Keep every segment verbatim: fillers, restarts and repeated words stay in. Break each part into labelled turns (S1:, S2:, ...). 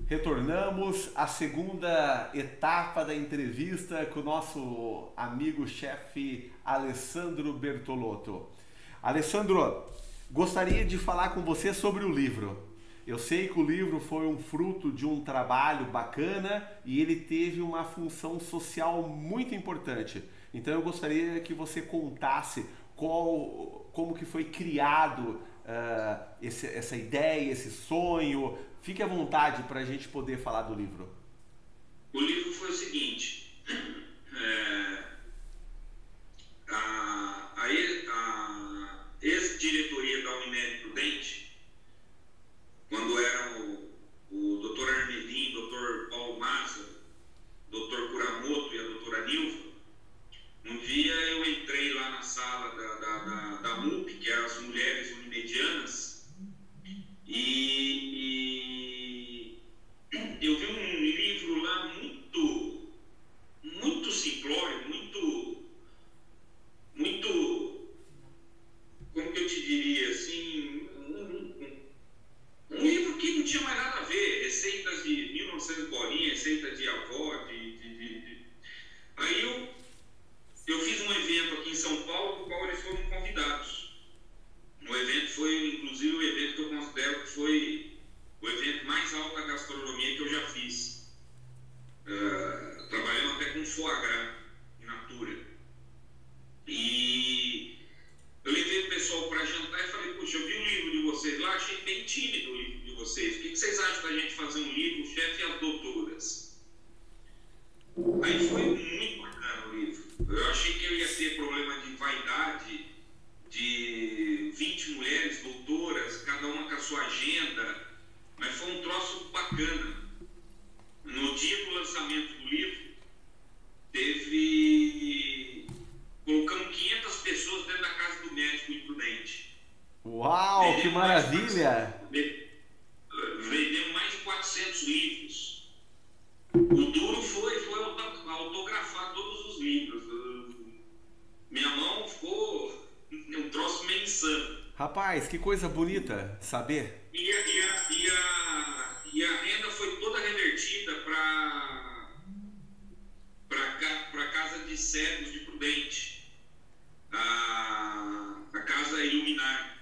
S1: Retornamos à segunda etapa da entrevista com o nosso amigo chefe Alessandro Bertolotto. Alessandro, gostaria de falar com você sobre o livro. Eu sei que o livro foi um fruto de um trabalho bacana e ele teve uma função social muito importante. Então eu gostaria que você contasse qual, como que foi criado uh, esse, essa ideia, esse sonho. Fique à vontade para a gente poder falar do livro.
S2: O livro foi o seguinte, é, a, a, a ex-diretoria da Unimed Prudente, quando eram o, o doutor Armelin, doutor Paulo Maza, doutor Kuramoto e a doutora Nilva, um dia eu entrei lá na sala da, da, da, da M U P, que eram as mulheres unimedianas, e, e eu vi um livro lá muito, muito simplório, muito, muito, como que eu te diria, assim, um, um, um livro que não tinha mais nada a ver, receitas de mil e novecentos bolinha, receita de avó, de, de, de, de... Aí eu, eu fiz um evento aqui em São Paulo, no qual eles foram convidados. O evento foi, inclusive, o evento que eu considero que foi o evento mais alto da gastronomia que eu já fiz. Uh, trabalhando até com foie gras in natura. E eu levei o pessoal para jantar e falei, puxa, eu vi o livro de vocês lá, achei bem tímido o livro de vocês. O que vocês acham da gente fazer um livro, o chefe e as doutoras? Aí foi muito bacana o livro. Eu achei que eu ia ter problema de vaidade, de vinte mulheres doutoras, cada uma com a sua agenda, mas foi um troço bacana. No dia do lançamento do livro, teve... colocamos quinhentas pessoas dentro da casa do médico imprudente.
S1: Uau, vendemos que maravilha!
S2: Vendemos mais de quatrocentos livros. O duro foi, foi autografar todos os livros. Minha mão ficou um troço meio insano.
S1: Rapaz, que coisa bonita saber.
S2: E a, e a, e a, e a renda foi toda revertida para para casa de cegos de Prudente, a, a casa Iluminar.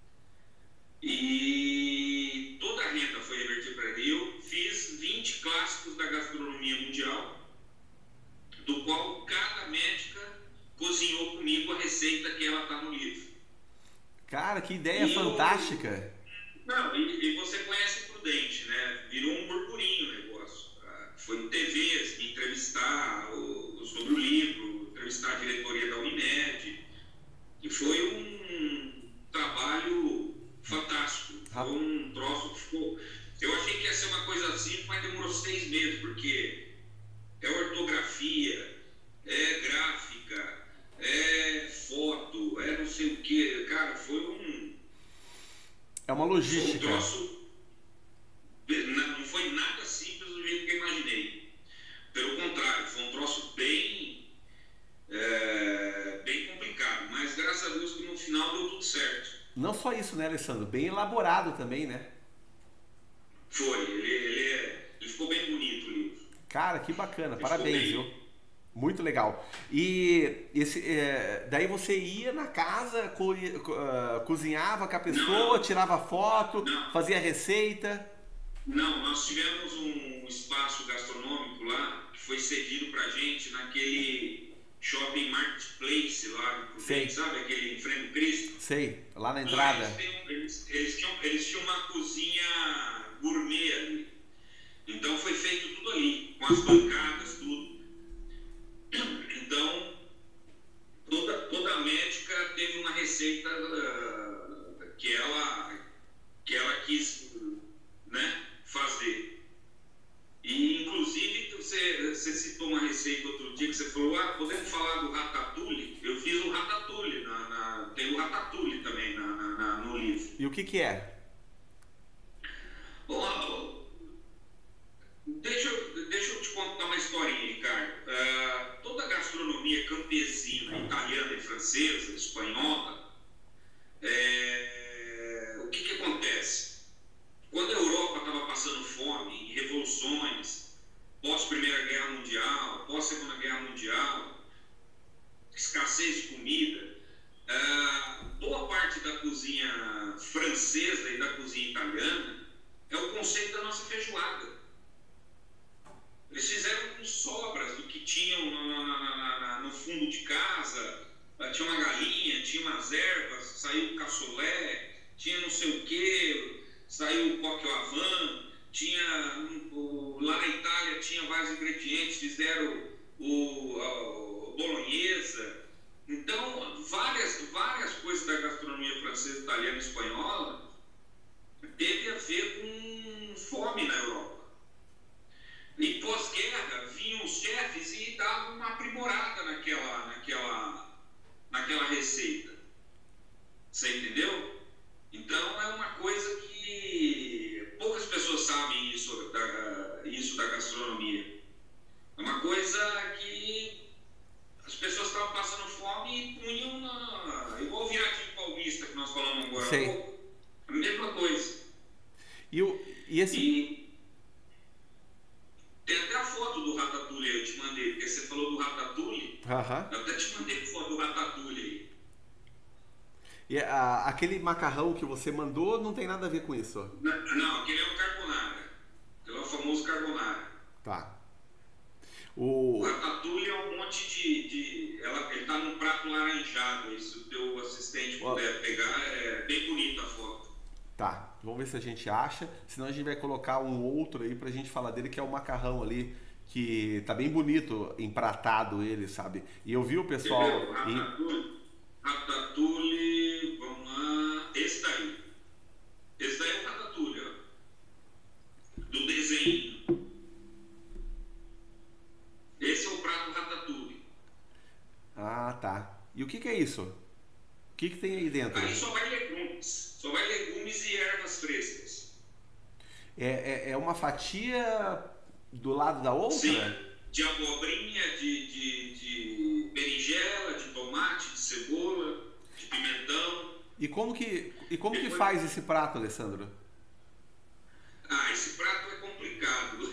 S2: E toda a renda foi revertida para ele. Eu fiz vinte clássicos da gastronomia mundial, do qual cada médica cozinhou comigo a receita que ela está no livro.
S1: Cara, que ideia
S2: e
S1: fantástica!
S2: Eu, não, e, e você conhece o Prudente, né? Virou um burburinho o negócio. Foi em T Vs, entrevistar o, sobre o livro, entrevistar a diretoria da Unimed. E foi um trabalho fantástico. Foi um troço que ficou... Eu achei que ia ser uma coisa assim, mas demorou seis meses, porque é ortografia, é gráfica, é foto, é não sei o que, cara, foi um...
S1: É uma logística.
S2: Foi um troço, não foi nada simples do jeito que eu imaginei. Pelo contrário, foi um troço bem, é, bem complicado, mas graças a Deus que no final deu tudo certo.
S1: Não só isso, né, Alessandro? Bem elaborado também, né?
S2: Foi, ele, ele, é, ele ficou bem bonito o livro.
S1: Cara, que bacana,
S2: ele
S1: parabéns, viu? Muito legal. E esse, é, daí você ia na casa, co, uh, cozinhava com a pessoa, não, tirava foto, não, fazia receita?
S2: Não, nós tivemos um espaço gastronômico lá que foi cedido pra gente naquele shopping marketplace lá, Prudente, sabe? Aquele em frente ao Cristo.
S1: Sei, lá na entrada.
S2: Lá eles, têm, eles, eles, tinham, eles tinham uma cozinha gourmet ali. Então foi feito tudo ali, com as bancadas, tudo. Então, toda, toda médica teve uma receita uh, que, ela, que ela quis, né, fazer. E, inclusive, você, você citou uma receita outro dia que você falou, ah, podemos falar do ratatouille? Eu fiz o ratatouille, na, na, tem o ratatouille também na, na, na, no livro.
S1: E o que que é?
S2: Bom, Deixa eu, deixa eu te contar uma historinha, Ricardo. Uh, toda a gastronomia campesina, italiana e francesa, espanhola, é, o que que acontece? Quando a Europa estava passando fome e revolução tinha umas ervas, saiu cassoulet, tinha não sei o que, saiu o coque au vin, tinha, o, lá na Itália tinha vários ingredientes, fizeram o, a, a bolonhesa. Então, várias, várias coisas da gastronomia francesa, italiana e espanhola teve a ver com fome na Europa. E pós-guerra, vinham os chefes e davam uma aprimorada naquela, naquela, naquela receita. Você entendeu? Então, é uma coisa que poucas pessoas sabem isso da, isso da gastronomia. É uma coisa que as pessoas estavam passando fome e punham na... igual o viadinho paulista que nós falamos agora.
S1: Sim.
S2: A mesma coisa.
S1: E, o, e esse...
S2: E tem até a foto do ratatouille aí, eu te mandei, porque você falou do ratatouille.
S1: Aham.
S2: Eu até te mandei foto do ratatouille aí.
S1: E a, aquele macarrão que você mandou não tem nada a ver com isso?
S2: Não, não, aquele é o carbonara. Aquele é o famoso carbonara.
S1: Tá.
S2: O
S1: O...
S2: ratatouille é um monte de... de ela, ele tá num prato laranjado, aí se o teu assistente puder
S1: Ó.
S2: pegar, é bem bonita a foto.
S1: Tá. Vamos ver se a gente acha. Senão a gente vai colocar um outro aí pra gente falar dele, que é o macarrão ali, que tá bem bonito, empratado ele, sabe? E eu vi o pessoal...
S2: Entendeu?
S1: em-
S2: Ratatouille, ratatouille, vamos lá, esse daí. Esse daí é o ratatouille, ó. Do desenho. Esse é o prato ratatouille.
S1: Ah, tá. E o que que é isso? O que que tem aí dentro?
S2: Aí só vai legumes. Só vai legumes e ervas frescas.
S1: É, é, é uma fatia do lado da outra?
S2: Sim, de abobrinha, de, de, de berinjela, de tomate, de cebola, de pimentão.
S1: E como que, e como que
S2: Depois-
S1: faz esse prato, Alessandro?
S2: Ah, esse prato é complicado.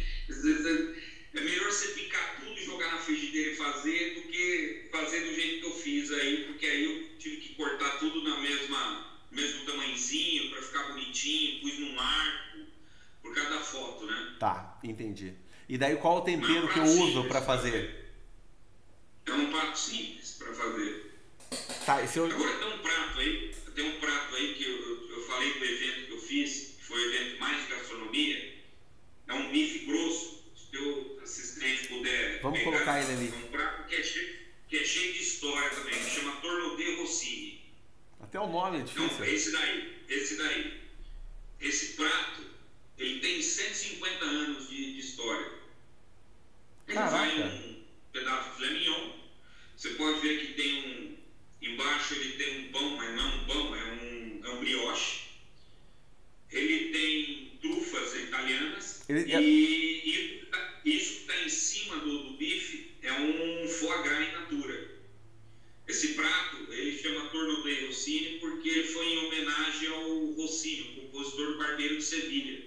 S2: É melhor você picar tudo e jogar na frigideira e fazer do que fazer do jeito que eu fiz aí, porque aí eu tive que cortar tudo na mesma, mesmo tamanhozinho para ficar bonitinho, pus num arco por cada foto, né?
S1: Tá, entendi. E daí qual o tempero
S2: Mas
S1: que eu
S2: prato
S1: uso
S2: simples
S1: pra fazer?
S2: É um prato simples para fazer.
S1: Tá, e se eu...
S2: Agora tem um prato aí, tem um prato aí que eu, eu falei do evento que eu fiz, que foi o evento mais de gastronomia, é um bife grosso, se o teu assistente puder
S1: Vamos
S2: pegar,
S1: colocar ele ali.
S2: é um prato que é cheio, que é cheio de história também, que chama Torno de Rossini.
S1: Até o nome é
S2: Então,
S1: difícil.
S2: esse daí, esse daí, esse prato, ele tem cento e cinquenta anos de, de história. Ele
S1: Caraca.
S2: vai um pedaço de filé mignon, você pode ver que tem um, embaixo ele tem um pão, mas não é um pão, é um, é um brioche. Ele tem trufas italianas
S1: Ele-
S2: e, e isso que está em cima do, do bife é um foie gras in natura. Esse prato, ele chama Torno de Rossini porque ele foi em homenagem ao Rossini, o compositor do Barbeiro de Sevilha.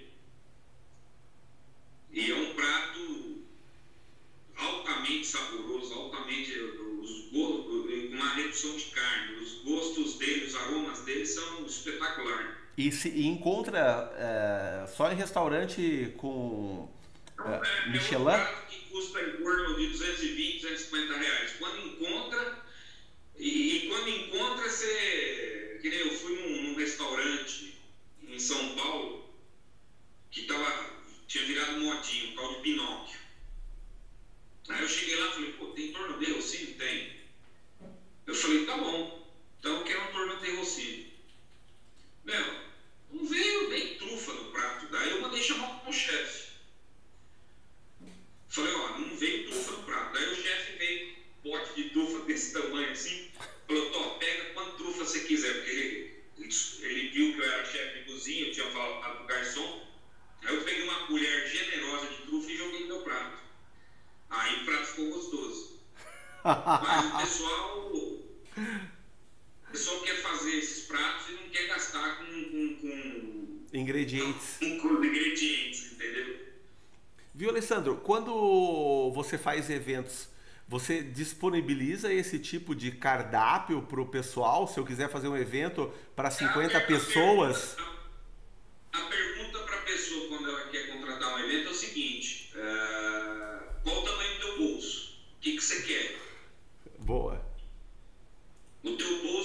S2: E é um prato altamente saboroso, altamente os go- uma redução de carne. Os gostos dele, os aromas dele são espetaculares.
S1: E se e encontra é, só em restaurante com é,
S2: É um
S1: Michelin?
S2: prato que custa em torno de duzentos e vinte, duzentos e cinquenta reais. Quando encontra, e, e quando encontra, você. Que nem eu fui num, num restaurante em São Paulo que tava, tinha virado modinho, um tal de Pinóquio. Aí eu cheguei lá e falei, pô, tem torno de Rossini? Tem. Eu falei, tá bom, então eu quero um torno de Rossini. Meu, não veio nem trufa no prato, daí eu mandei chamar o chefe. Falei, ó, não veio trufa no prato. Daí o chefe veio, pote de trufa desse tamanho assim, falou, Tó, pega quanto trufa você quiser, porque ele, ele viu que eu era chefe de cozinha, eu tinha falado pro garçom. Aí eu peguei uma colher generosa de trufa e joguei no meu prato. Aí o prato ficou gostoso. Mas o pessoal, o pessoal quer fazer esses pratos e não quer gastar com, com, com,
S1: Ingredientes.
S2: com os ingredientes, entendeu?
S1: Viu, Alessandro? Quando você faz eventos, você disponibiliza esse tipo de cardápio para o pessoal? Se eu quiser fazer um evento para cinquenta
S2: A- a
S1: pessoas?
S2: pergunta- A, a pergunta para a pessoa quando ela quer contratar um evento é o seguinte: ah, qual o tamanho do teu bolso? O que, que você quer?
S1: Boa.
S2: O teu bolso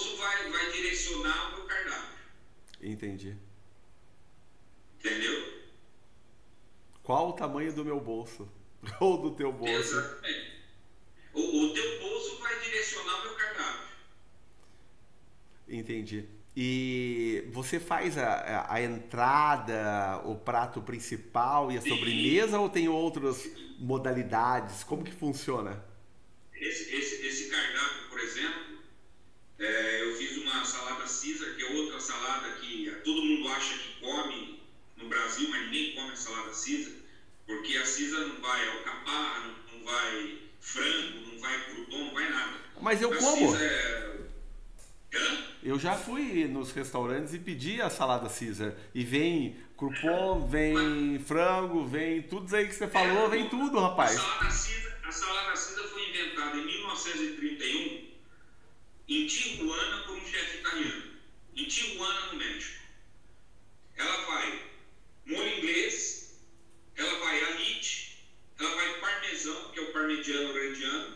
S2: direcionar o meu cardápio.
S1: Entendi.
S2: Entendeu?
S1: Qual o tamanho do meu bolso? Ou do teu bolso?
S2: Exatamente. O, o teu bolso vai direcionar o meu cardápio.
S1: Entendi. E você faz a, a, a entrada, o prato principal e a sobremesa
S2: E
S1: ou tem outras modalidades? Como que funciona?
S2: esse, esse, esse cardápio, por exemplo, é, eu fiz uma salada Caesar, que é outra salada que todo mundo acha que come no Brasil, mas ninguém come a salada Caesar, porque a Caesar não vai alcaparra, não, não vai frango, não vai crouton, não vai nada.
S1: Mas eu
S2: A
S1: como.
S2: Caesar é... Hã?
S1: Eu já fui nos restaurantes e pedi a salada Caesar. E vem crouton, vem frango, vem tudo isso aí que você falou, vem tudo,
S2: A
S1: rapaz.
S2: salada Caesar, a salada Caesar foi inventada em mil novecentos e trinta e um em Tijuana por um chefe italiano. Em Tijuana, no México. Ela vai molho inglês, ela vai alite, ela vai parmesão, que é o parmegiano reggiano,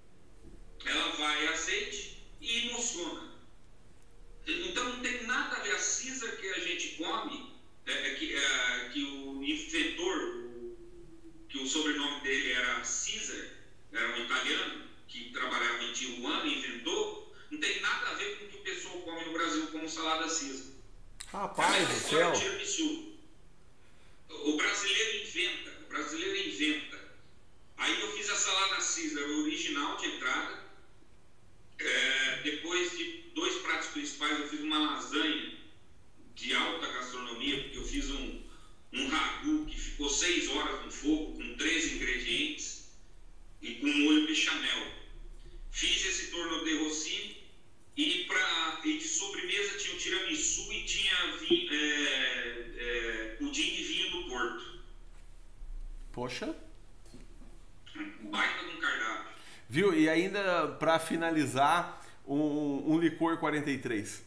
S2: ela vai azeite e emulsiona. Então não tem nada a ver a Caesar que a gente come, é, é, que, é, que o inventor, o, que o sobrenome dele era Caesar, era um italiano que trabalhava em Tijuana e inventou, não tem nada a ver com o que o pessoal come no Brasil como salada Caesar.
S1: Rapaz do céu.
S2: Tiramisu. O brasileiro inventa, o brasileiro inventa. Aí eu fiz a salada Caesar original de entrada. É, depois de dois pratos principais, eu fiz uma lasanha de alta gastronomia, porque eu fiz um, um ragu que ficou seis horas no fogo, com três ingredientes e com molho bechamel. Fiz esse torno de rossini e, pra, e de sobremesa tinha o tiramisu e tinha vinho, é, é, pudim de vinho do Porto.
S1: Poxa.
S2: Baita de um cardápio.
S1: Viu? E ainda, para finalizar, um, um licor quarenta e três.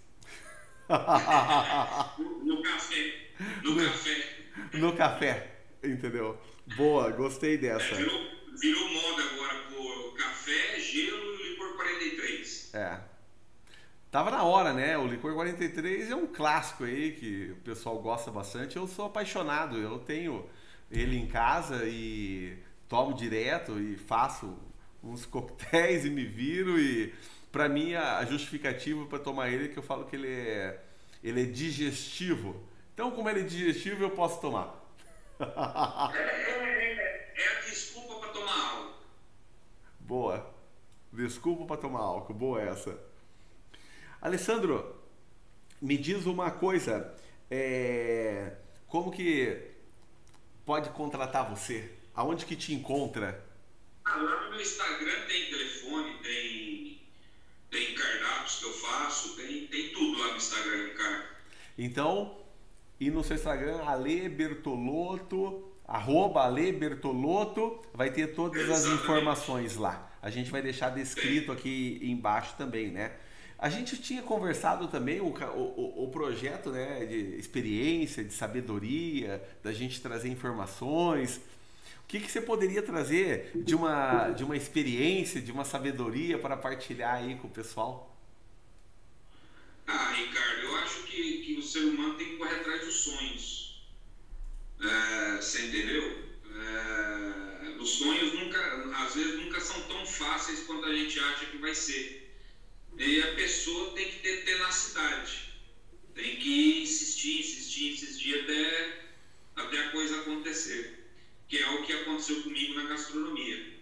S2: No café. No café.
S1: No café, entendeu? Boa, gostei dessa.
S2: É, virou, virou moda agora por café, gelo e licor quarenta e três.
S1: É. Tava na hora, né? O licor quarenta e três é um clássico aí que o pessoal gosta bastante. Eu sou apaixonado, eu tenho ele em casa e tomo direto e faço uns coquetéis e me viro, e pra mim a justificativa para tomar ele é que eu falo que ele é, ele é digestivo. Então, como ele é digestivo, eu posso tomar.
S2: É, é, é, é a desculpa para tomar álcool.
S1: Boa. Desculpa para tomar álcool. Boa essa. Alessandro, me diz uma coisa. É, como que pode contratar você? Aonde que te encontra?
S2: Ah, lá no meu Instagram tem telefone, tem, tem cardápios que eu faço, tem, tem tudo lá no Instagram, Ricardo.
S1: Então, e no seu Instagram, Ale Bertolotto, arroba Ale Bertolotto, vai ter todas as
S2: Exatamente.
S1: informações lá. A gente vai deixar descrito aqui embaixo também, né? A gente tinha conversado também o, o, o projeto, né, de experiência, de sabedoria, da gente trazer informações. O que, que você poderia trazer de uma, de uma experiência, de uma sabedoria para partilhar aí com o pessoal?
S2: Ah, Ricardo, eu acho que, que o ser humano tem que correr atrás dos sonhos. É, você entendeu? É, os sonhos nunca, às vezes nunca são tão fáceis quanto a gente acha que vai ser. E a pessoa tem que ter tenacidade. Tem que insistir, insistir, insistir até, até a coisa acontecer. Que é o que aconteceu comigo na gastronomia.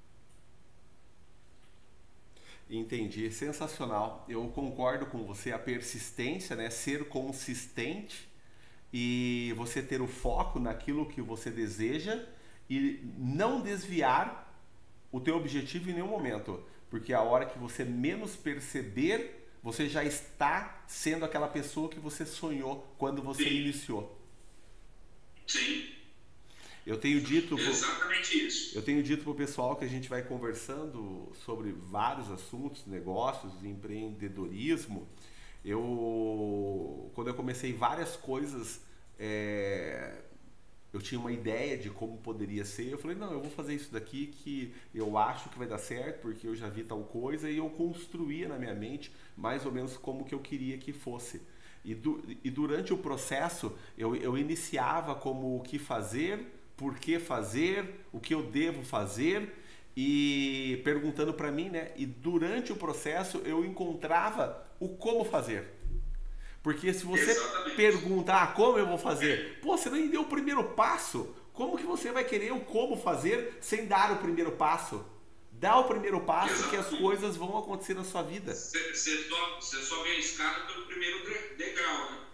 S1: Entendi, sensacional. Eu concordo com você, a persistência, né? Ser consistente e você ter o foco naquilo que você deseja e não desviar o teu objetivo em nenhum momento, porque a hora que você menos perceber, você já está sendo aquela pessoa que você sonhou quando você
S2: Sim.
S1: iniciou.
S2: Sim.
S1: Eu tenho dito pro,
S2: Exatamente isso.
S1: eu tenho dito para o pessoal que a gente vai conversando sobre vários assuntos, negócios, empreendedorismo. Eu, quando eu comecei várias coisas, é, eu tinha uma ideia de como poderia ser. Eu falei, não, eu vou fazer isso daqui que eu acho que vai dar certo, porque eu já vi tal coisa, e eu construía na minha mente mais ou menos como que eu queria que fosse. E, du e durante o processo, eu, eu iniciava como o que fazer, por que fazer, o que eu devo fazer, e perguntando para mim, né? E durante o processo, eu encontrava o como fazer. Porque se você
S2: Exatamente.
S1: perguntar ah, como eu vou fazer, pô, você nem deu o primeiro passo. Como que você vai querer o como fazer sem dar o primeiro passo? Dá o primeiro passo. Exatamente. Que as coisas vão acontecer na sua vida.
S2: Você, você, só, você sobe a escada pelo primeiro degrau, né?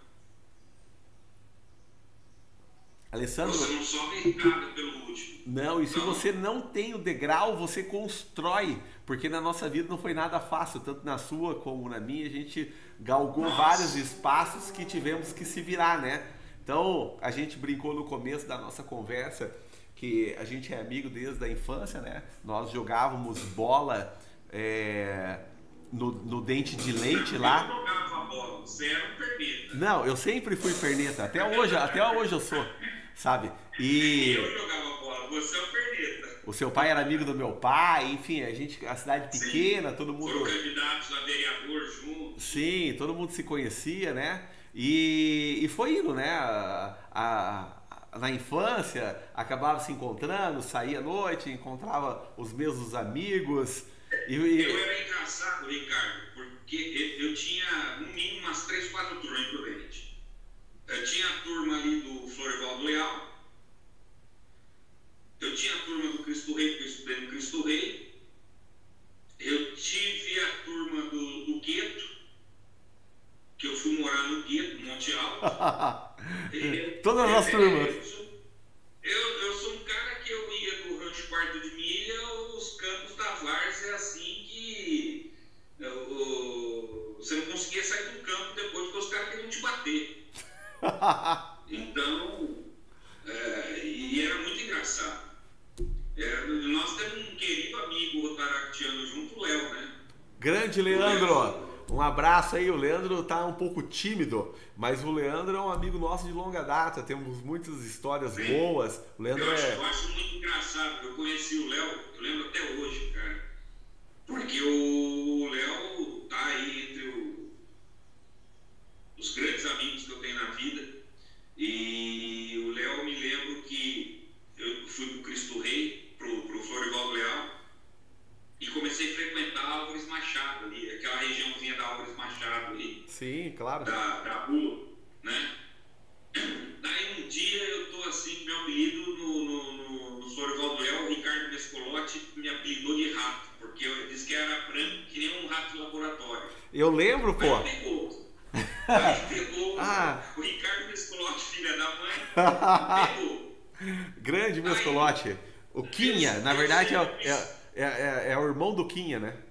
S1: Alessandro,
S2: você não sobe a escada pelo último.
S1: Não, e se não. Você não tem o degrau, você constrói. Porque na nossa vida não foi nada fácil, tanto na sua como na minha, a gente galgou Nossa. vários espaços que tivemos que se virar, né? Então, a gente brincou no começo da nossa conversa que a gente é amigo desde a infância, né? Nós jogávamos bola é, no, no dente de leite lá.
S2: Eu não jogava bola, você era um perneta.
S1: Não, eu sempre fui perneta, até hoje, até hoje eu sou, sabe? E
S2: eu jogava bola, você é um perneta.
S1: O seu pai era amigo do meu pai, enfim, a gente, a cidade pequena, Sim. todo mundo...
S2: Foram candidatos a vereador juntos.
S1: Sim, todo mundo se conhecia, né? E, e foi indo, né? A, a, na infância, acabava se encontrando, saía à noite, encontrava os mesmos amigos. E, e...
S2: Eu era engraçado, Ricardo, porque eu tinha no mínimo umas três, quatro turmas em Prudente. Eu tinha a turma ali do Florivaldo Leal. Eu tinha a turma do Cristo Rei, porque eu estudei no Cristo Rei. Eu tive a turma do, do Gueto, que eu fui morar no Gueto, Monte Alto. e,
S1: Todas as é, turmas.
S2: Eu sou, eu, eu sou um cara que eu ia do rancho quarto de milha, os campos da várzea, assim que eu, você não conseguia sair do campo depois porque os caras queriam te bater. Então, é, e era muito engraçado. É, nós temos um querido amigo rotaractiano junto, o Léo, né?
S1: Grande Leandro! Um abraço aí, o Leandro tá um pouco tímido, mas o Leandro é um amigo nosso de longa data, temos muitas histórias Sim. boas. O Leandro
S2: eu,
S1: é...
S2: acho, eu acho muito engraçado, eu conheci o Léo, eu lembro até hoje, cara, porque o Léo tá aí entre o, os grandes amigos que eu tenho na vida, e o Léo me lembro que eu fui pro Cristo Rei, pro, pro Florivaldo Leal, e comecei a frequentar Álvares Machado ali, aquela regiãozinha da Álvares Machado ali.
S1: Sim, claro.
S2: Da, da rua, né? Daí um dia eu tô assim, meu apelido no, no, no, no Florivaldo Leal, o Ricardo Mescolotti me apelidou de rato, porque eu disse que era branco que nem um rato de laboratório.
S1: Eu lembro, pô.
S2: Aí pegou. Aí pegou ah. o Ricardo Mescolotti, filha da mãe, pegou.
S1: Grande Mescolotti. O Quinha,
S2: eu,
S1: na verdade,
S2: eu
S1: é, é, é, é, é o irmão do Quinha, né?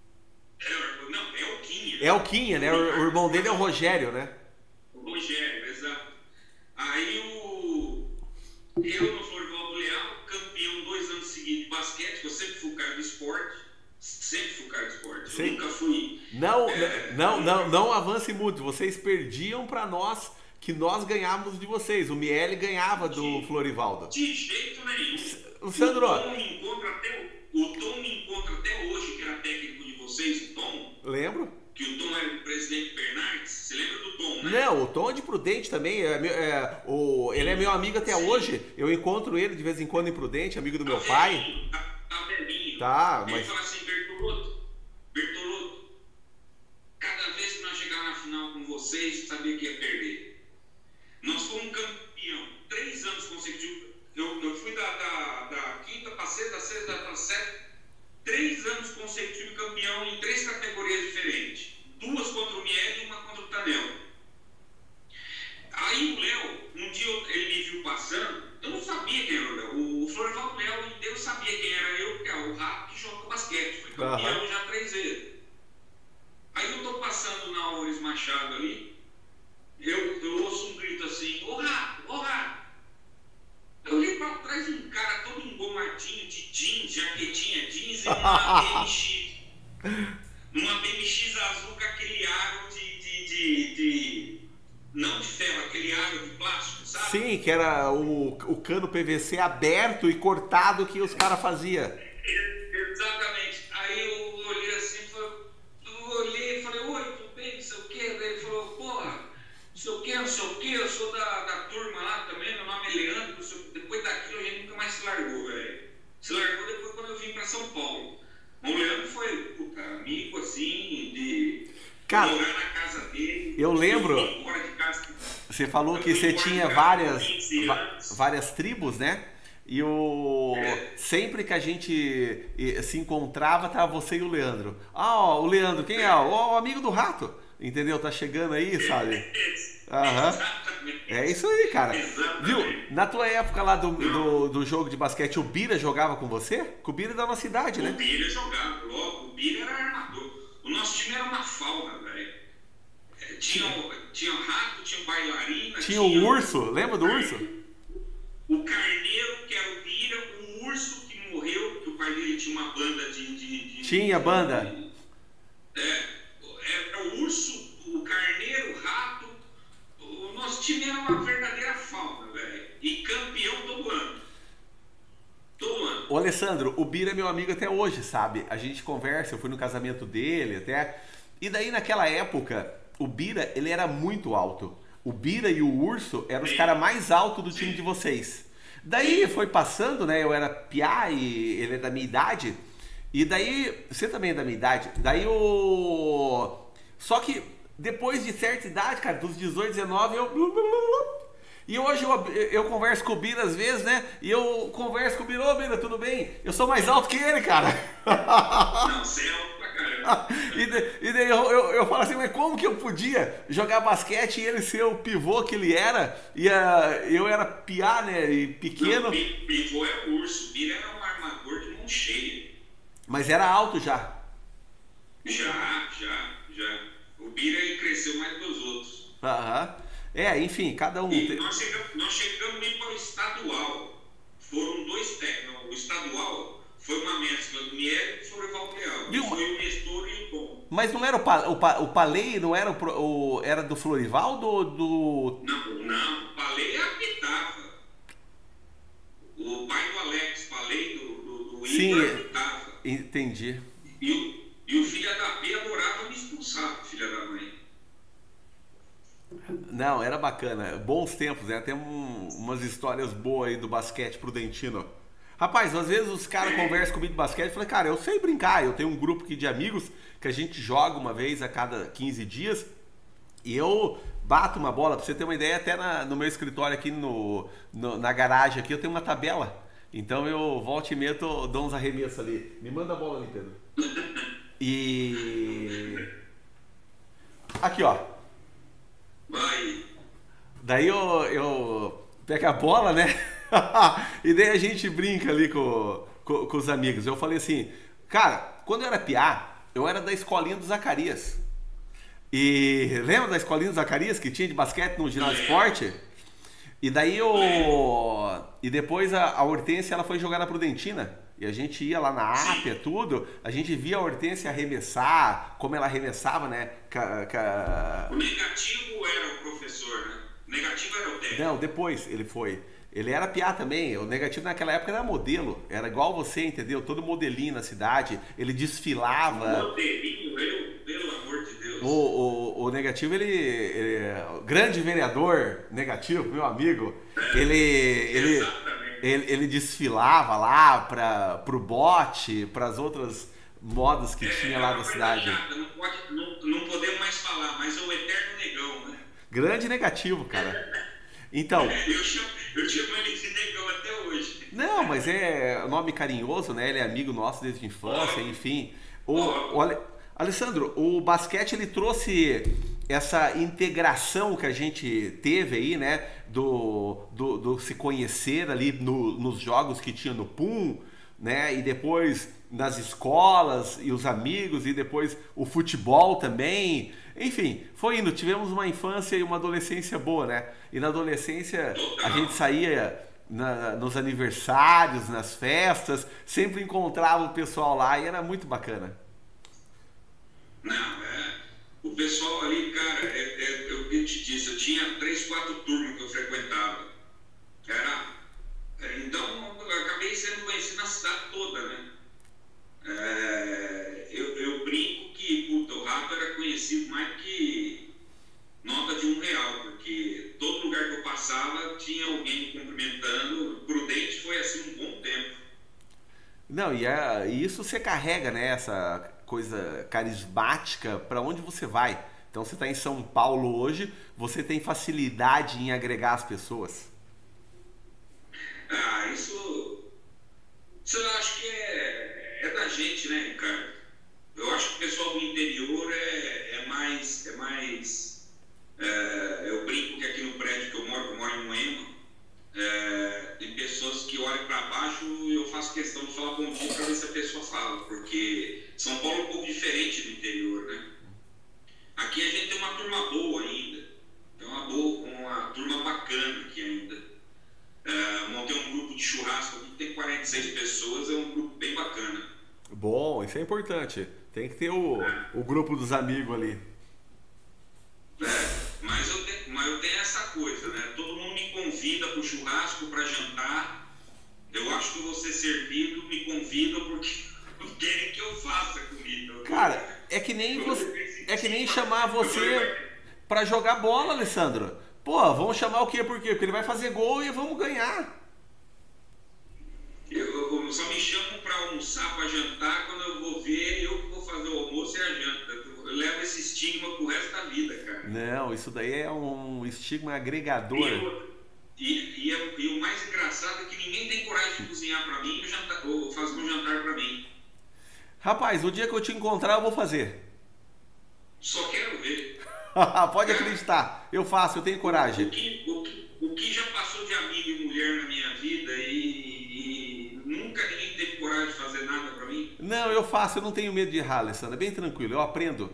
S2: É, não, é o Quinha.
S1: É o Quinha, né? O, o irmão dele é o Rogério, né?
S2: O Rogério, exato. Aí o... eu no Florivaldo Leal, campeão dois anos seguidos de basquete, eu sempre fui o cara do esporte. Sempre fui o cara do esporte. Eu nunca fui...
S1: Não,
S2: é,
S1: não, não, não avance muito. Vocês perdiam pra nós... que nós ganhávamos de vocês. O Miele ganhava do
S2: de,
S1: Florivaldo.
S2: De jeito nenhum.
S1: O Sandro...
S2: O Tom me encontra até, o Tom me encontra até hoje, que era técnico de vocês, o Tom.
S1: Lembro.
S2: Que o Tom era o presidente Bernardes. Você lembra do Tom, né?
S1: Não, o Tom é de Prudente também. É, é, o, ele é meu amigo até Sim. hoje. Eu encontro ele de vez em quando em Prudente, amigo do
S2: tá
S1: meu
S2: velhinho,
S1: pai.
S2: Tá, tá velhinho.
S1: Tá,
S2: ele
S1: mas...
S2: fala assim, Bertolotto, Bertolotto, cada vez que nós chegar na final com vocês, sabia que ia perder. Nós fomos campeão, três anos consecutivos. Eu, eu fui da, da, da quinta para sexta, da sexta para sétima, três anos consecutivos campeão em três categorias diferentes. Duas contra o Miele e uma contra o Tanel. Aí o Léo, um dia eu, ele me viu passando, eu não sabia quem era o Léo. O Florivaldo Léo, eu sabia quem era eu, porque é o rato que joga basquete, foi campeão uhum. já três vezes. Aí eu tô passando na Álvares Machado ali, eu, eu ouço um grito assim, ô rato, ô rato. Eu olhei pra trás de um cara todo engomadinho de jeans, jaquetinha jeans e uma B M X. Numa B M X azul com aquele aro de, de, de, de... não de ferro, aquele aro de plástico, sabe?
S1: Sim, que era o, o cano P V C aberto e cortado que os caras faziam.
S2: Exatamente. Aí eu olhei assim, falei, eu olhei e falei, oi, tudo bem, não sei o quê. Daí ele falou, porra, não sei o quê, não sei o quê, eu sou da, da turma lá também, meu nome é Leandro, não sei o quê. Depois daquilo a gente nunca mais se largou, velho. Se largou depois quando eu vim pra São Paulo. O Leandro foi, puta, amigo assim, de
S1: Cara,
S2: morar na casa dele.
S1: Eu lembro.
S2: Eu fora de casa.
S1: Você falou
S2: Eu
S1: que
S2: fui
S1: você
S2: fora de
S1: tinha
S2: casa
S1: várias,
S2: com quinze
S1: va-
S2: anos.
S1: várias tribos, né? E o
S2: É.
S1: sempre que a gente eh, se encontrava, tava você e o Leandro. Ah, ó, o Leandro, quem é? Ó, o amigo do rato. Entendeu? Tá chegando aí, sabe? Aham.
S2: Exatamente.
S1: É isso aí, cara.
S2: Exatamente.
S1: Viu? Na tua época lá do, do, do jogo de basquete, o Bira jogava com você? Com o Bira é da nossa cidade,
S2: O
S1: né?
S2: Bira jogava logo, o Bira era armador. O nosso time era uma fauna, velho. É, Tinha, o- tinha o rato, tinha o bailarina.
S1: Tinha o urso, lembra do urso?
S2: O carneiro, que era o Bira, o urso que morreu, que o pai dele tinha uma banda de. de, de
S1: Tinha banda.
S2: É, era o urso, o carneiro, o rato. O nosso time era uma verdadeira fauna, velho. E campeão todo ano. Todo ano.
S1: Ô Alessandro, o Bira é meu amigo até hoje, sabe? A gente conversa, eu fui no casamento dele até. E daí naquela época, o Bira, ele era muito alto. O Bira e o Urso eram os caras mais altos do time de vocês. Daí foi passando, né? Eu era piá e ele é da minha idade. E daí, você também é da minha idade. Daí o... Só que depois de certa idade, cara, dos dezoito, dezenove, eu... E hoje eu, eu converso com o Bira às vezes, né? E eu converso com o Bira, ô Bira, tudo bem? Eu sou mais alto que ele, cara.
S2: Não, você é alto pra caramba.
S1: E, de- e daí eu, eu, eu falo assim, mas como que eu podia jogar basquete e ele ser o pivô que ele era? E a, eu era piá, né? E pequeno,
S2: Não, pi- pivô é o urso, o Bira era um armador de mão cheia.
S1: mas era alto já.
S2: Já, já, já. O Bira ele cresceu mais que os outros.
S1: Aham. É, enfim, cada um.
S2: E
S1: tem-
S2: nós chegamos, nós chegamos a ir para o estadual. Foram dois técnicos. O estadual foi uma mescla do Miele e do Florival Leal.
S1: Viu?
S2: Foi o Nestor e o Tom.
S1: Mas não era o, pa, o, pa, o Palei, não era o, pro- o. Era do Florival do. do...
S2: Não, não. O Palei apitava. O pai do Alex Palei, do, do, do
S1: Sim,
S2: Igor,
S1: é.
S2: apitava.
S1: Entendi.
S2: E o, e o filho da P adorava me expulsar, filha da mãe.
S1: Não, era bacana. Bons tempos, né? Tem um- umas histórias boas aí do basquete prudentino. Rapaz, às vezes os caras conversam comigo de basquete e falam, cara, eu sei brincar. Eu tenho um grupo aqui de amigos que a gente joga uma vez a cada quinze dias e eu bato uma bola. Pra você ter uma ideia, até na- no meu escritório aqui, no, no- na garagem aqui, eu tenho uma tabela. Então eu volto e meto, dou uns arremessos ali. Me manda a bola ali, Pedro. E... Aqui, ó.
S2: Vai.
S1: Daí eu, eu pego a bola, né? E daí a gente brinca ali com, com, com os amigos. Eu falei assim, cara, quando eu era piá, eu era da escolinha do Zacarias. E lembra da escolinha do Zacarias que tinha de basquete no ginásio esporte? E daí eu. E depois a, a Hortência ela foi jogar na Prudentina. E a gente ia lá na Ápia, tudo. A gente via a Hortência arremessar, como ela arremessava, né? ca- ca-
S2: O negativo era o professor, né? O negativo era o técnico.
S1: Não, depois ele foi. Ele era piá também. O negativo naquela época era modelo. Era igual você, entendeu? Todo modelinho na cidade. Ele desfilava.
S2: Modelinho, eu, pelo amor de Deus.
S1: O, o, o negativo, ele, ele- o grande vereador negativo, meu amigo, ele, ele,
S2: Exatamente.
S1: ele, ele desfilava lá para pro bote, para as outras modas que tinha lá
S2: É
S1: da
S2: uma
S1: cidade.
S2: coisa chata, Não, pode, não, não podemos mais falar, mas é o eterno negão, né?
S1: Grande negativo, cara. Então,
S2: Eu chamo, eu chamo ele de negão até hoje.
S1: não, mas é nome carinhoso, né? Ele é amigo nosso desde a infância, enfim. O, o Ale- Alessandro, o basquete ele trouxe essa integração que a gente teve aí, né? Do, do, do se conhecer ali no- nos jogos que tinha no Pum, né? E depois nas escolas e os amigos, e depois o futebol também. Enfim, foi indo. Tivemos uma infância e uma adolescência boa, né? E na adolescência a gente saía na- nos aniversários, nas festas, sempre encontrava o pessoal lá e era muito bacana.
S2: Não, é. O pessoal ali, cara, é, é, é o que eu te disse, eu tinha três, quatro turmas que eu frequentava.
S1: Não, e, é, e isso você carrega, né? Essa coisa carismática para onde você vai. Então você está em São Paulo hoje, você tem facilidade em agregar as pessoas.
S2: Ah, isso, isso eu acho que é, é da gente, né, Ricardo? Eu acho que o pessoal do interior é, é mais, é mais é, eu brinco que aqui no prédio que eu moro, que eu moro em Moema, é, tem pessoas que olham para baixo e eu faço questão de falar bom dia para ver se a pessoa fala, porque São Paulo é um pouco diferente do interior, né? Aqui a gente tem uma turma boa ainda, tem uma, boa, uma turma bacana aqui ainda. É, montei um grupo de churrasco aqui que tem quarenta e seis pessoas, é um grupo bem bacana.
S1: Bom, isso é importante. Tem que ter o,
S2: É.
S1: o grupo dos amigos ali.
S2: É, mas eu, te, mas eu tenho essa coisa, né? Todo mundo me convida para o churrasco, para jantar. Eu acho que eu vou ser servido, me convidam porque não querem que eu faça comida.
S1: Cara, é que nem você, é que nem chamar você pra jogar bola, Alessandro. Pô, vamos chamar o quê? Por quê? Porque ele vai fazer gol e vamos ganhar.
S2: Eu, eu só me chamam para almoçar, para jantar, quando eu vou ver, eu que vou fazer o almoço e a janta. Eu levo esse estigma pro resto da vida, cara.
S1: Não, isso daí é um estigma
S2: E,
S1: agregador.
S2: eu, e, e, é- e o mais engraçado é que ninguém tem coragem de cozinhar para mim ou, jantar, ou fazer um jantar para mim.
S1: Rapaz, o dia que eu te encontrar eu vou fazer.
S2: Só quero ver.
S1: Pode acreditar, eu faço, eu tenho
S2: O
S1: coragem.
S2: que, o, que, o que já passou de amigo e mulher na minha vida e, e nunca ninguém teve coragem de fazer nada para mim.
S1: Não, eu faço, eu não tenho medo de errar, Alessandro. É bem tranquilo, eu aprendo.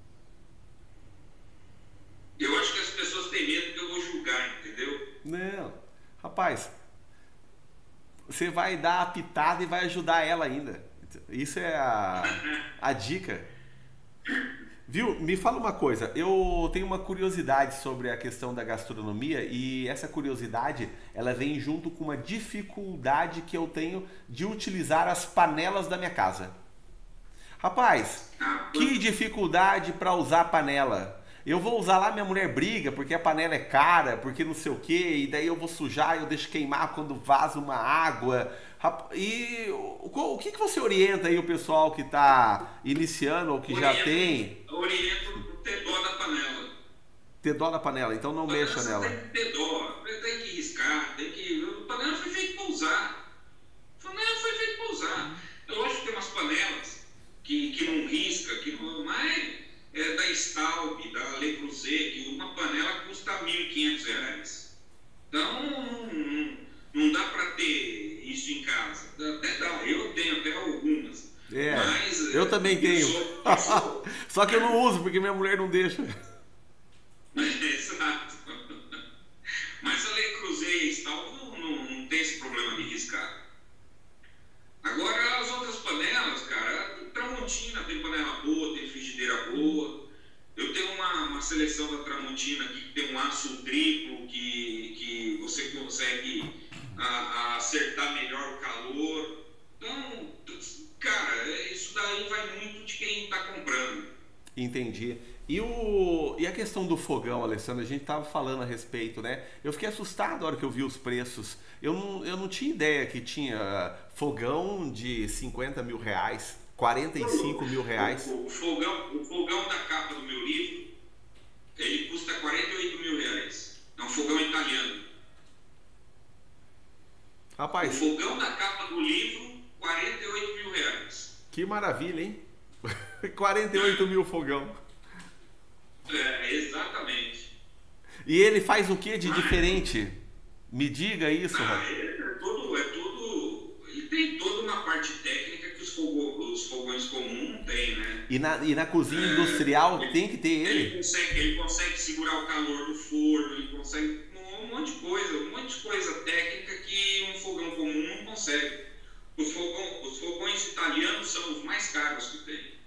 S2: Eu acho que as pessoas têm medo que eu vou julgar, entendeu?
S1: Não, rapaz, você vai dar a pitada e vai ajudar ela ainda. Isso é a, a dica. Viu? Me fala uma coisa, eu tenho uma curiosidade sobre a questão da gastronomia e essa curiosidade, ela vem junto com uma dificuldade que eu tenho de utilizar as panelas da minha casa. Rapaz,
S2: Ah,
S1: que dificuldade para usar a panela. Eu vou usar lá, minha mulher briga porque a panela é cara, porque não sei o que, e daí eu vou sujar, eu deixo queimar quando vaza uma água. Rap- E o, o que, que você orienta aí o pessoal que está iniciando ou que já tem?
S2: Oriento por ter dó da panela.
S1: Ter dó da panela, então não mexa
S2: Você
S1: nela.
S2: tem que ter dó, tem que riscar, tem que. A panela foi feita para usar. A panela foi feita para usar. É lógico que tem umas panelas que, que não risca, que não. Mas é da Staub, da Le Creuset, que uma panela custa mil e quinhentos reais. Então não, não dá para ter isso em casa. Até dá, eu tenho até algumas.
S1: É,
S2: Mas,
S1: eu também tenho.
S2: sou- eu sou-
S1: Só que eu não uso porque minha mulher não deixa.
S2: Exato. Mas a Le Creuset e Staub não, não, não tem esse problema de riscar. Agora as outras panelas, cara, tem Tramontina tem panela boa, tem frigideira boa. Eu tenho uma, uma seleção da Tramontina aqui que tem um aço triplo que, que você consegue a, a acertar melhor o calor. Então, cara, isso daí vai muito de quem está comprando.
S1: Entendi. E, o, e a questão do fogão, Alessandro, a gente estava falando a respeito, né? Eu fiquei assustado na hora que eu vi os preços. Eu não, eu não tinha ideia que tinha fogão de cinquenta mil reais, quarenta e cinco mil reais.
S2: O, o fogão, o fogão da capa do meu livro, ele custa quarenta e oito mil reais. É um fogão italiano. O
S1: Rapaz,
S2: fogão da capa do livro, quarenta e oito mil reais.
S1: que maravilha, hein? quarenta e oito mil fogão.
S2: É, exatamente.
S1: E ele faz o que de diferente? Me diga isso,
S2: Ah,
S1: rapaz.
S2: é, é tudo, é tudo. Ele tem toda uma parte técnica que os, fogo, os fogões comuns não tem, né?
S1: E na, e na cozinha industrial tem que ter
S2: Ele
S1: ele?
S2: consegue, ele consegue segurar o calor do forno, ele consegue um monte de coisa, um monte de coisa técnica que um fogão comum não consegue. Os, fogão, os fogões italianos são os mais caros que tem.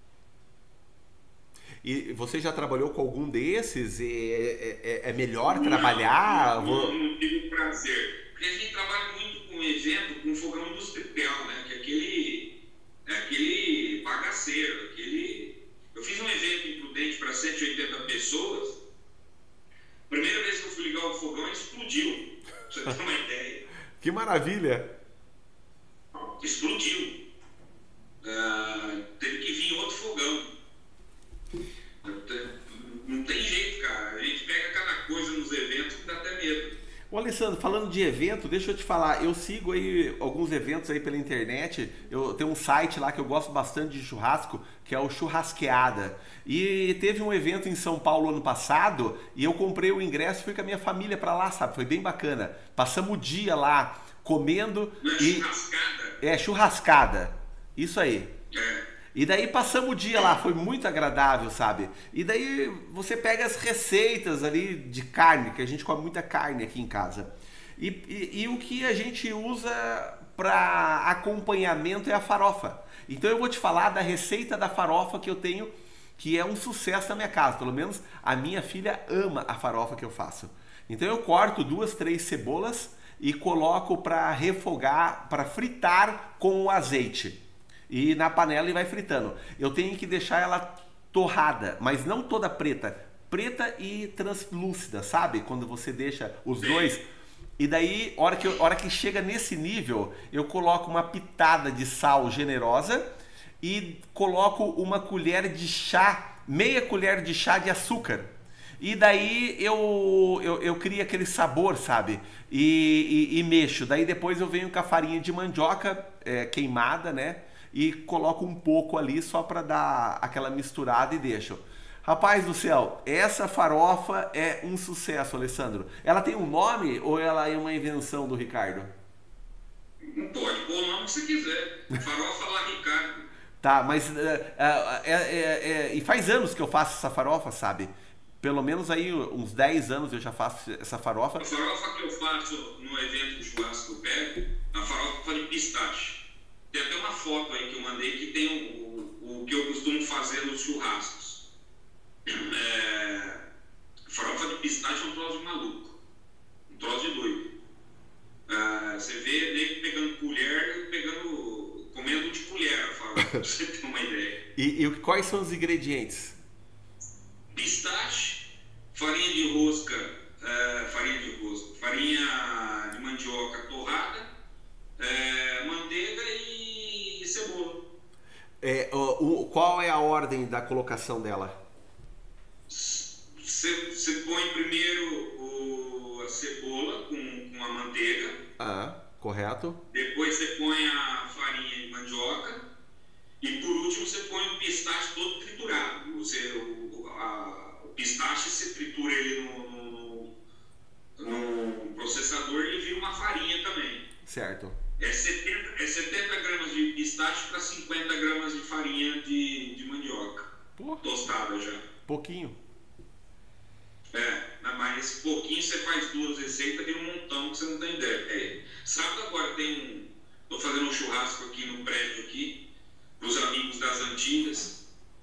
S1: E você já trabalhou com algum desses? É, é- é- é melhor trabalhar?
S2: Não,
S1: Vou-
S2: não, não tive prazer. Porque a gente trabalha muito com evento, com fogão industrial, né? Que é aquele, é aquele bagaceiro, aquele... Eu fiz um evento em Prudente para cento e oitenta pessoas. Primeira vez que eu fui ligar o fogão, ele explodiu. Pra você ter uma ideia.
S1: Que maravilha!
S2: Explodiu.
S1: Ô Alessandro, falando de evento, deixa eu te falar, eu sigo aí alguns eventos aí pela internet, eu tenho um site lá que eu gosto bastante de churrasco, que é o Churrasqueada. E teve um evento em São Paulo ano passado e eu comprei o ingresso e fui com a minha família pra lá, sabe? Foi bem bacana. Passamos o dia lá comendo
S2: Não é
S1: e
S2: churrascada?
S1: é churrascada. Isso aí.
S2: É.
S1: E daí passamos o dia lá, foi muito agradável, sabe? E daí você pega as receitas ali de carne, que a gente come muita carne aqui em casa. E, e, e o que a gente usa para acompanhamento é a farofa. Então eu vou te falar da receita da farofa que eu tenho, que é um sucesso na minha casa. Pelo menos a minha filha ama a farofa que eu faço. Então eu corto duas, três cebolas e coloco para refogar, para fritar com o azeite. E na panela e vai fritando. Eu tenho que deixar ela torrada, mas não toda preta. Preta e translúcida, sabe? Quando você deixa os dois. E daí, hora que, hora que chega nesse nível, eu coloco uma pitada de sal generosa e coloco uma colher de chá, meia colher de chá de açúcar. E daí eu, eu, eu crio aquele sabor, sabe? E, e, e mexo. Daí depois eu venho com a farinha de mandioca é, queimada, né? E coloco um pouco ali só para dar aquela misturada e deixo. Rapaz do céu, essa farofa é um sucesso, Alessandro. Ela tem um nome ou ela é uma invenção do Ricardo?
S2: Pode pôr o nome que você quiser. Farofa lá, Ricardo.
S1: Tá, mas é, é, é, é, e faz anos que eu faço essa farofa, sabe? Pelo menos aí uns dez anos eu já faço essa farofa.
S2: A farofa que eu faço no evento de churrasco que eu pego, a farofa de pistache. Tem até uma foto aí que eu mandei que tem o, o, o que eu costumo fazer nos churrascos. É, farofa de pistache é um troço de maluco. Um troço de doido. É, você vê nego pegando colher, pegando, comendo de colher a farofa, pra você ter uma ideia.
S1: E, e quais são os ingredientes?
S2: Pistache, farinha de rosca, é, farinha de rosca, farinha de mandioca torrada, é, manteiga e cebola.
S1: É, o, o, qual é a ordem da colocação dela?
S2: Você põe primeiro o, a cebola com, com a manteiga.
S1: Ah, correto.
S2: Depois você põe a farinha de mandioca. E por último você põe o pistache todo triturado. Você, o, a, o pistache você tritura ele no, no, no processador e ele vira uma farinha também.
S1: Certo.
S2: É setenta, é setenta gramas de pistache para cinquenta gramas de farinha de, de mandioca. Pô. Tostada já.
S1: Pouquinho.
S2: É, mas esse pouquinho você faz duas receitas, tem um montão que você não tem ideia. É. Sábado agora tem um. Estou fazendo um churrasco aqui no prédio aqui, para os amigos das antigas.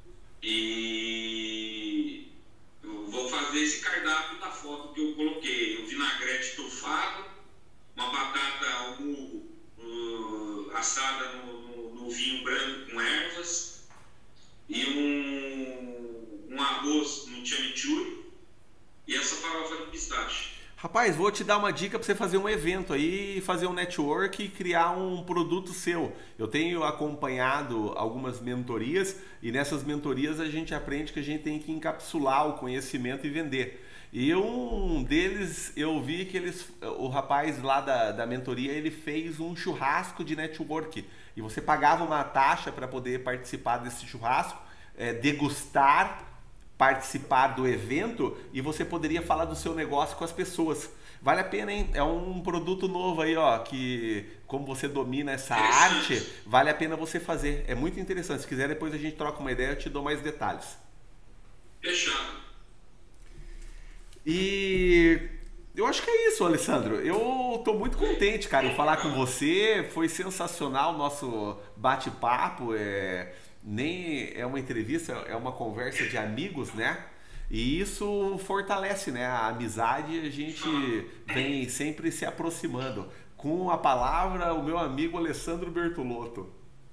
S2: E eu vou fazer esse cardápio da foto que eu coloquei. Um vinagrete trufado, uma batata ao murro uh, assada no, no, no vinho branco com ervas e um, um arroz no chimichurri e essa farofa de pistache.
S1: Rapaz, vou te dar uma dica para você fazer um evento aí, fazer um network e criar um produto seu. Eu tenho acompanhado algumas mentorias e nessas mentorias a gente aprende que a gente tem que encapsular o conhecimento e vender. E um deles, eu vi que eles, o rapaz lá da, da mentoria, ele fez um churrasco de network. E você pagava uma taxa para poder participar desse churrasco, é, degustar, participar do evento e você poderia falar do seu negócio com as pessoas. Vale a pena, hein? É um produto novo aí, ó, que como você domina essa arte, vale a pena você fazer. É muito interessante. Se quiser, depois a gente troca uma ideia, eu te dou mais detalhes.
S2: Fechado.
S1: E eu acho que é isso, Alessandro. Eu tô muito contente, cara, em falar com você. Foi sensacional o nosso bate-papo. É... nem é uma entrevista, é uma conversa de amigos, né? E isso fortalece, né? A amizade, a gente vem sempre se aproximando. Com a palavra, o meu amigo Alessandro Bertolotto.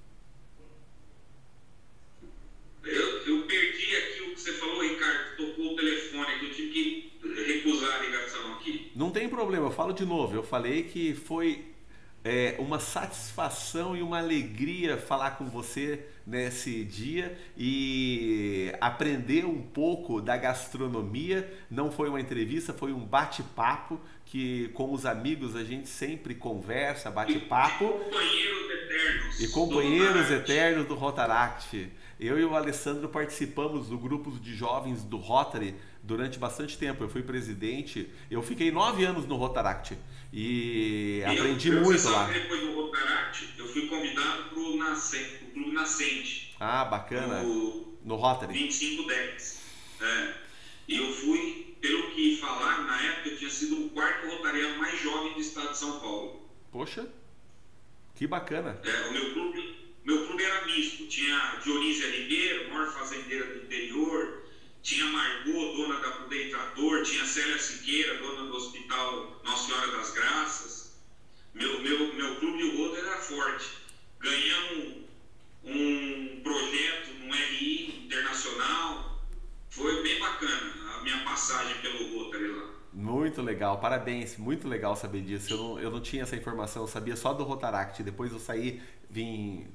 S2: Eu, eu perdi aqui o que você falou, Ricardo, tocou o telefone aqui, eu tive que recusar a ligação aqui.
S1: Não tem problema, eu falo de novo. Eu falei que foi É uma satisfação e uma alegria falar com você nesse dia e aprender um pouco da gastronomia. Não foi uma entrevista, foi um bate-papo que com os amigos a gente sempre conversa, bate papo.
S2: E companheiros eternos.
S1: E companheiros eternos do Rotaract. Eu e o Alessandro participamos do grupo de jovens do Rotary durante bastante tempo. Eu fui presidente, eu fiquei nove anos no Rotaract e eu, aprendi
S2: eu,
S1: muito
S2: você
S1: lá.
S2: Sabe, depois do Rotaract, eu fui convidado para o Nascente, pro Clube Nascente.
S1: Ah, bacana.
S2: No,
S1: no Rotary.
S2: vinte e cinco dez. É. E eu fui, pelo que falaram, na época eu tinha sido o quarto rotariano mais jovem do estado de São Paulo.
S1: Poxa, que bacana.
S2: É, o meu clube, meu clube era misto. Tinha Dionísia Ribeiro, maior fazendeira do interior. Tinha Margot, dona da Prudente Trator. Tinha Célia Siqueira, dona do Hospital Nossa Senhora das Graças. Meu, meu, meu clube de roda era forte. Ganhamos um, um projeto no R I internacional. Foi bem bacana a minha passagem pelo Rotary lá.
S1: Muito legal, parabéns, muito legal saber disso. Eu não, eu não tinha essa informação, eu sabia só do Rotaract. Depois eu saí, vim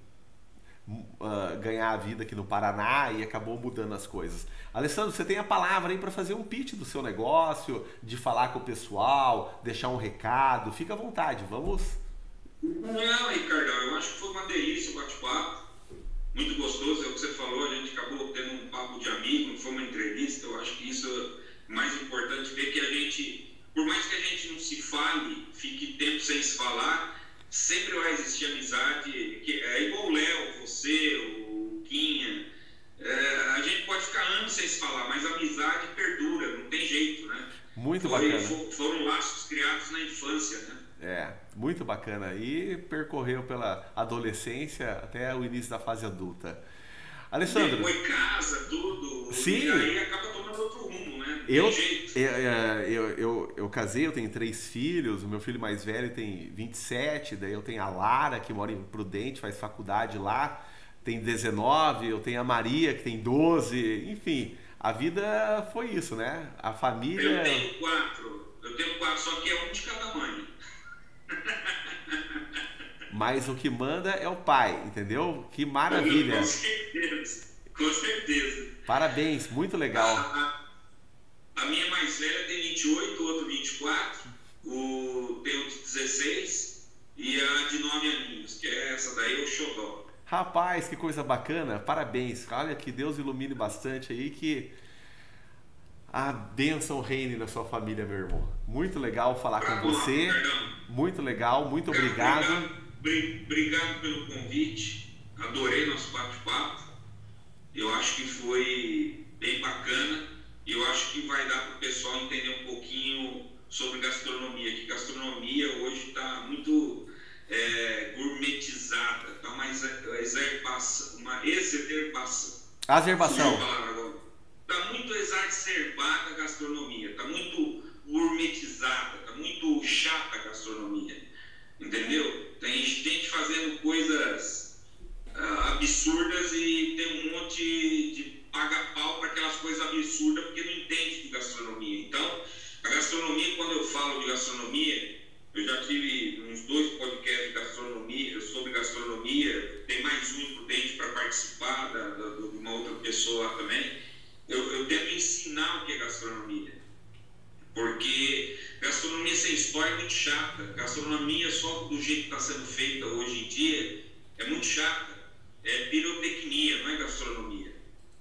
S1: uh, ganhar a vida aqui no Paraná e acabou mudando as coisas. Alessandro, você tem a palavra aí para fazer um pitch do seu negócio, de falar com o pessoal, deixar um recado. Fica à vontade, vamos.
S2: Não, Ricardão, eu acho que foi uma delícia o bate-papo. Muito gostoso, é o que você falou, a gente acabou tendo um papo de amigo, não foi uma entrevista. Eu acho que isso é mais importante, ver que a gente, por mais que a gente não se fale, fique tempo sem se falar, sempre vai existir amizade, que é igual o Léo, você, o Quinha, é, a gente pode ficar anos sem se falar, mas a amizade perdura, não tem jeito, né?
S1: Muito
S2: Foi,
S1: bacana.
S2: For, foram laços criados na infância, né?
S1: É, muito bacana. E percorreu pela adolescência até o início da fase adulta. Alessandro.
S2: Depois casa, tudo.
S1: Sim.
S2: E aí acaba tomando outro rumo, né?
S1: Eu,
S2: tem jeito.
S1: Eu, eu, eu, eu casei, eu tenho três filhos. O meu filho mais velho tem vinte e sete. Daí eu tenho a Lara, que mora em Prudente, faz faculdade lá. Tem dezenove. Eu tenho a Maria, que tem doze. Enfim, a vida foi isso, né? A família.
S2: Eu tenho quatro. Eu tenho quatro, só que é um de cada mãe.
S1: Mas o que manda é o pai, entendeu? Que maravilha!
S2: Com certeza, com certeza.
S1: Parabéns, muito legal.
S2: A, a, a minha mais velha tem vinte e oito, o outro vinte e quatro, o, tem o de dezesseis e a de nove aninhos, que é essa daí, o xodó.
S1: Rapaz, que coisa bacana, parabéns. Olha, que Deus ilumine bastante aí, que a bênção reine na sua família, meu irmão. Muito legal falar
S2: pra
S1: com você.
S2: Perdão.
S1: Muito legal, muito obrigado.
S2: Obrigado, obrigado pelo convite. Adorei nosso bate-papo. Eu acho que foi bem bacana. E eu acho que vai dar para o pessoal entender um pouquinho sobre gastronomia. Que gastronomia hoje está muito é, gourmetizada. Está uma exacerbação. Uma exacerbação.
S1: Azerbação.
S2: Está muito exacerbada a gastronomia. Está muito gourmetizada. Está muito chata a gastronomia. Entendeu? Tem gente fazendo coisas uh, absurdas e tem um monte de paga-pau para aquelas coisas absurdas porque não entende de gastronomia. Então, a gastronomia, quando eu falo de gastronomia, eu já tive uns dois podcasts de gastronomia, sobre gastronomia, tem mais um prudente para participar da, da, de uma outra pessoa lá também. Eu, eu tento ensinar o que é gastronomia. Porque gastronomia sem história é muito chata. Gastronomia só do jeito que está sendo feita hoje em dia é muito chata. É pirotecnia, não é gastronomia.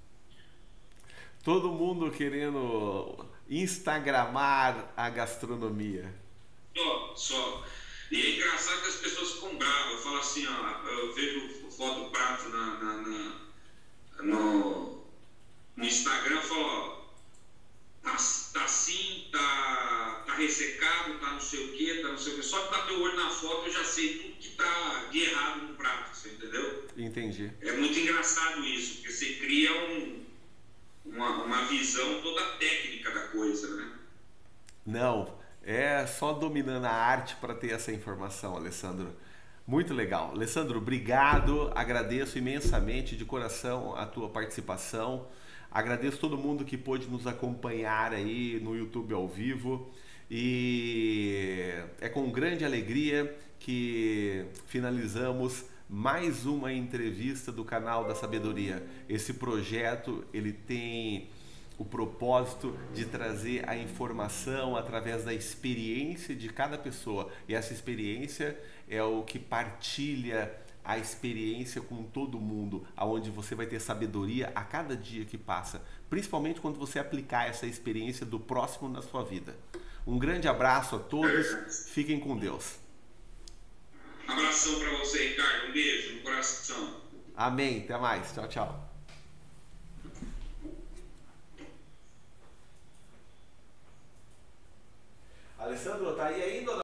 S1: Todo mundo querendo instagramar a gastronomia.
S2: Só, só. E é engraçado que as pessoas ficam bravas. Eu falo assim, ó, eu vejo foto do prato na, na, na, no, no Instagram, eu falo, ó, Tá, tá assim, tá, tá ressecado, tá não sei o que, tá não sei o que. Só que bater o olho na foto eu já sei tudo que tá de errado no prato, você entendeu?
S1: Entendi.
S2: É muito engraçado isso, porque você cria um, uma, uma visão toda técnica da coisa, né?
S1: Não, é só dominando a arte para ter essa informação, Alessandro. Muito legal. Alessandro, obrigado, agradeço imensamente de coração a tua participação. Agradeço todo mundo que pôde nos acompanhar aí no YouTube ao vivo. E é com grande alegria que finalizamos mais uma entrevista do canal da Sabedoria. Esse projeto, ele tem o propósito de trazer a informação através da experiência de cada pessoa. E essa experiência é o que partilha a experiência com todo mundo, aonde você vai ter sabedoria a cada dia que passa, principalmente quando você aplicar essa experiência do próximo na sua vida. Um grande abraço a todos, fiquem com Deus.
S2: Abração para você, Ricardo, um beijo no coração.
S1: Amém, até mais, tchau, tchau. Alessandro, tá aí ainda?